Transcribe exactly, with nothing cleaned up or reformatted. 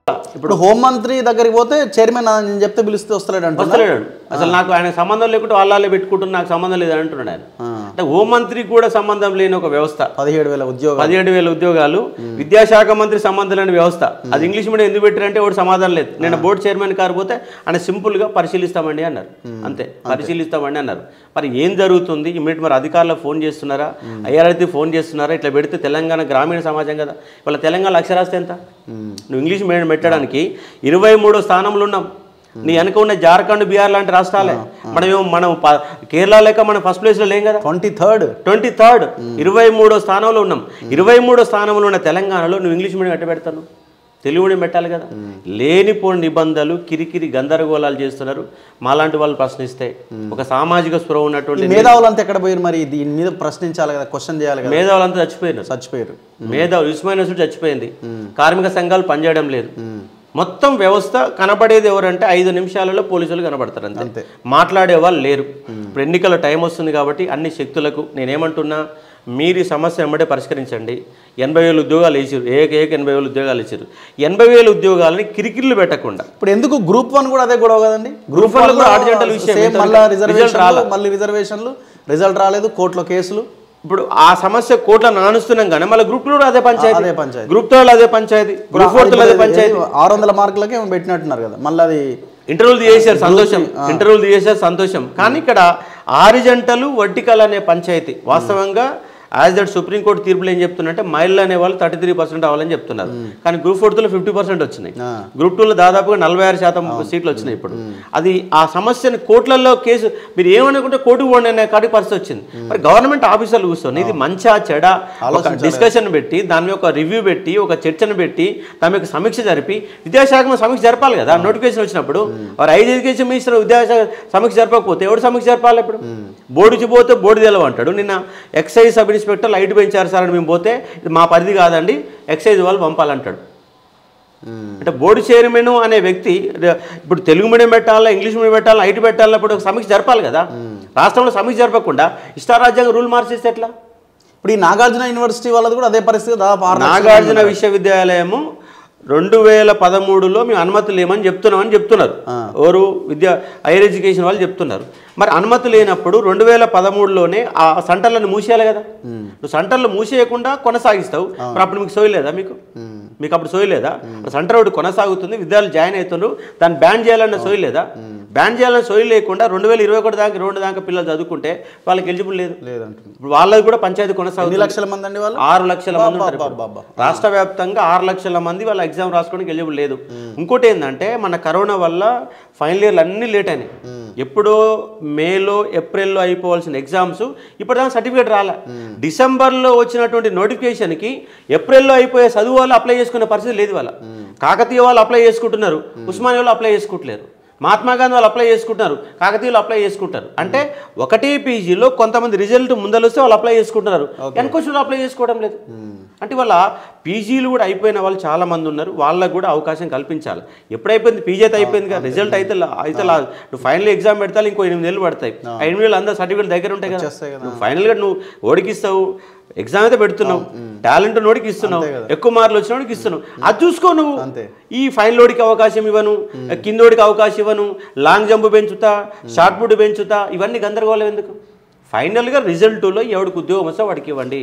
ఇప్పుడు హోం మంత్రి దగ్గరికి పోతే చైర్మన్ అని చెప్తే పిలిస్తే వస్తలేడు వస్తలేడు అసలు నాకు ఆయన సంబంధం లేకుంటే వాళ్ళే పెట్టుకుంటున్నా నాకు సంబంధం లేదు అంటున్నాడు ఆయన. అంటే హోం మంత్రికి కూడా సంబంధం లేని ఒక వ్యవస్థ, పదిహేడు వేల ఉద్యోగాలు పదిహేడు వేల ఉద్యోగాలు విద్యాశాఖ మంత్రి సంబంధం లేని వ్యవస్థ. అది ఇంగ్లీష్ మీడియం ఎందుకు పెట్టారంటే వాడు సమాధానం లేదు. నేను బోర్డు చైర్మన్ కారు పోతే ఆయన సింపుల్గా పరిశీలిస్తామండి అన్నారు, అంతే పరిశీలిస్తామండి అన్నారు. మరి ఏం జరుగుతుంది ఇమీడియట్ మరి అధికారులకు ఫోన్ చేస్తున్నారా, ఐఆర్ఐటీ ఫోన్ చేస్తున్నారా? ఇట్లా పెడితే తెలంగాణ గ్రామీణ సమాజం కదా, వాళ్ళ తెలంగాణ అక్షరాస్యత ఎంత? నువ్వు ఇంగ్లీష్ మీడియం పెట్టడానికి ఇరవై మూడో స్థానంలో ఉన్నాం. నీ వెనక ఉన్న జార్ఖండ్ బీహార్ లాంటి రాష్ట్రాలే, మనమేమో మనం కేరళ లేక మనం ఫస్ట్ ప్లేస్లో లేం కదా, ట్వంటీ థర్డ్ ట్వంటీ థర్డ్ ఇరవై మూడో స్థానంలో ఉన్నాం. ఇరవై మూడో స్థానంలో ఉన్న తెలంగాణలో నువ్వు ఇంగ్లీష్ మీడియం ఎట్ట పెడతాను? తెలుగు మీడియం పెట్టాలి కదా. లేనిపోని నిబంధనలు కిరికిరి గందరగోళాలు చేస్తున్నారు. మాలాంటి వాళ్ళు ప్రశ్నిస్తే ఒక సామాజిక స్పృహ ఉన్నటువంటి మేధావులంతా ఎక్కడ పోయారు? మరి దీని మీద ప్రశ్నించాలి కదా, క్వశ్చన్ చేయాలి కదా. మేధావులంతా చచ్చిపోయారు చచ్చిపోయారు మేధావులు ఉస్మానియా యూనివర్సిటీ చచ్చిపోయింది. కార్మిక సంఘాలు పనిచేయడం లేదు. మొత్తం వ్యవస్థ కనబడేది ఎవరంటే ఐదు నిమిషాలలో పోలీసులు కనబడతారు అంతే, మాట్లాడే వాళ్ళు లేరు. ఇప్పుడు ఎన్నికల టైం వస్తుంది కాబట్టి అన్ని శక్తులకు నేనేమంటున్నా, మీరు ఈ సమస్య వెంబడే పరిష్కరించండి. ఎనభై వేల ఉద్యోగాలు వేసారు, ఏక ఏక ఎనభై వేల ఉద్యోగాలు ఇచ్చారు. ఎనభై వేల ఉద్యోగాలని కిరికిర్లు పెట్టకుండా ఇప్పుడు ఎందుకు గ్రూప్ వన్ కూడా అదే గొడవ కదండి. గ్రూప్ వన్ కూడా ఆర్జెంటల్ విషయం, మళ్ళీ రిజర్వేషన్లు రిజల్ట్ రాలేదు, కోర్టులో కేసులు. ఇప్పుడు ఆ సమస్య కోట్ల నానుస్తున్నాం కానీ మళ్ళీ గ్రూప్ టూ అదే పంచాయతీ, అదే పంచాయతీ గ్రూప్ థర్డ్ అదే పంచాయతీ, గ్రూప్ ఫోర్త్ అదే పంచాయతీ. ఆరు వందల మార్కులకే పెట్టినట్టున్నారు కదా. మళ్ళీ అది ఇంటర్వ్యూలు చేశారు సంతోషం, ఇంటర్వ్యూలు చేశారు సంతోషం. కానీ ఇక్కడ ఆరిజంటలు వర్టికల్ అనే పంచాయతీ వాస్తవంగా యాజ్ దట్ సుప్రీంకోర్టు తీర్పులు ఏం చెప్తున్నారంటే మహిళలు అనే వాళ్ళు థర్టీ త్రీ పర్సెంట్ అవ్వాలని చెప్తున్నారు. కానీ గ్రూప్ ఫోర్త్లో ఫిఫ్టీ పర్సెంట్ వచ్చినాయి, గ్రూప్ టూలో దాదాపుగా నలభై ఆరు శాతం సీట్లు వచ్చినాయి. ఇప్పుడు అది ఆ సమస్యను కోర్టులలో కేసు మీరు ఏమనుకుంటే కోర్టుకు పోండి అనే కాటి పరిస్థితి వచ్చింది. మరి గవర్నమెంట్ ఆఫీసర్లు కూర్చొని ఇది మంచా చెడా ఒక డిస్కషన్ పెట్టి దాని యొక్క రివ్యూ పెట్టి ఒక చర్చను పెట్టి దాని యొక్క సమీక్ష జరిపి విద్యాశాఖ సమీక్ష జరపాలి కదా. నోటిఫికేషన్ వచ్చినప్పుడు వారు ఐదు ఎడ్యుకేషన్ మినిస్టర్ విద్యాశాఖ సమీక్ష జరపకపోతే ఎవరు సమీక్ష జరపాలి? ఇప్పుడు బోర్డుకి పోతే బోర్డు తెలవంటాడు. నిన్న ఎక్సైజ్ సబ్ ఇన్స్పెక్టర్ లైట్ పెంచారు సార్ అని మేము పోతే ఇది మా పరిధి కాదండి ఎక్సైజ్ వాళ్ళు పంపాలంటాడు. అంటే బోర్డు చైర్మన్ అనే వ్యక్తి ఇప్పుడు తెలుగు మీడియం పెట్టాలా, ఇంగ్లీష్ మీడియం పెట్టాలా, ఐటీ పెట్టాలా, ఇప్పుడు సమీక్ష జరపాలి కదా. రాష్ట్రంలో సమీక్ష జరపకుండా ఇష్టారాజ్యాంగ రూల్ మార్చేస్తే ఎట్లా? ఇప్పుడు ఈ నాగార్జున యూనివర్సిటీ వాళ్ళది కూడా అదే పరిస్థితి. నాగార్జున విశ్వవిద్యాలయము రెండు వేల పదమూడులో మేము అనుమతి లేమని చెప్తున్నామని చెప్తున్నారు ఎవరు విద్యా హైయర్ ఎడ్యుకేషన్ వాళ్ళు చెప్తున్నారు. మరి అనుమతి లేనప్పుడు రెండు వేల పదమూడులోనే ఆ సెంటర్లను మూసేయాలి కదా. నువ్వు సెంటర్లు మూసేయకుండా కొనసాగిస్తావు, మరి అప్పుడు మీకు సోయలేదా? మీకు మీకు అప్పుడు సోయలేదా? సెంటర్ ఒకటి కొనసాగుతుంది, విద్యార్థులు జాయిన్ అవుతున్నారు, దాన్ని బ్యాన్ చేయాలన్న సోయలేదా? బ్యాన్ చేయాలని సోయి లేకుండా రెండు వేల ఇరవై ఒకటి దాకా రెండు దాకా పిల్లలు చదువుకుంటే వాళ్ళకి ఎలిజిబుల్ లేదు లేదంటుంది. ఇప్పుడు వాళ్ళది కూడా పంచాయతీ కొనసాగుతుంది. లక్షల మంది అండి వాళ్ళు ఆరు లక్షల మంది ఉంటారు రాష్ట్ర వ్యాప్తంగా. ఆరు లక్షల మంది వాళ్ళ ఎగ్జామ్ రాసుకోవడానికి ఎలిజిబుల్ లేదు. ఇంకోటి ఏంటంటే మన కరోనా వల్ల ఫైనల్ ఇయర్లు అన్నీ లేట్ అయినాయి. ఎప్పుడో మేలో ఏప్రిల్లో అయిపోవాల్సిన ఎగ్జామ్స్ ఇప్పటిదాకా సర్టిఫికేట్ రాలే. డిసెంబర్లో వచ్చినటువంటి నోటిఫికేషన్కి ఏప్రిల్లో అయిపోయే చదువు వాళ్ళు అప్లై చేసుకునే పరిస్థితి లేదు. వాళ్ళ కాకతీయ వాళ్ళు అప్లై చేసుకుంటున్నారు, ఉస్మానియా వాళ్ళు అప్లై చేసుకుంటలేరు, మహాత్మా గాంధీ వాళ్ళు అప్లై చేసుకుంటున్నారు, కాకతీయులు అప్లై చేసుకుంటారు. అంటే ఒకటే పీజీలో కొంతమంది రిజల్ట్ ముందలొస్తే వాళ్ళు అప్లై చేసుకుంటున్నారు, వెనకొచ్చిన అప్లై చేసుకోవడం లేదు. అంటే వాళ్ళ పీజీలు కూడా అయిపోయిన వాళ్ళు చాలా మంది ఉన్నారు, వాళ్ళకు కూడా అవకాశం కల్పించాలి. ఎప్పుడైపోయింది పీజీ అయితే అయిపోయింది కదా, రిజల్ట్ అయితే అయితే నువ్వు ఫైనల్ ఎగ్జామ్ పెడతావు, ఇంకో ఎనిమిది నెలలు పడతాయి. ఆ ఎనిమిది నెలలు అందరూ సర్టిఫికేట్ దగ్గర ఉంటాయి కదా. నువ్వు ఫైనల్గా నువ్వు ఓడికిస్తావు, ఎగ్జామ్ అయితే పెడుతున్నావు, టాలెంట్ నోడికి ఇస్తున్నావు, ఎక్కువ మార్కులు వచ్చినోడికి ఇస్తున్నావు, అది చూసుకో నువ్వు. ఈ ఫైనల్ ఓడికి అవకాశం ఇవ్వను, కిందోడికి అవకాశం ఇవ్వను, లాంగ్ జంప్ పెంచుతా, షార్ట్ పుట్ పెంచుతా, ఇవన్నీ గందరగోళం ఎందుకు? ఫైనల్గా రిజల్ట్లో ఎవడికి ఉద్యోగం వస్తే వాడికి ఇవ్వండి.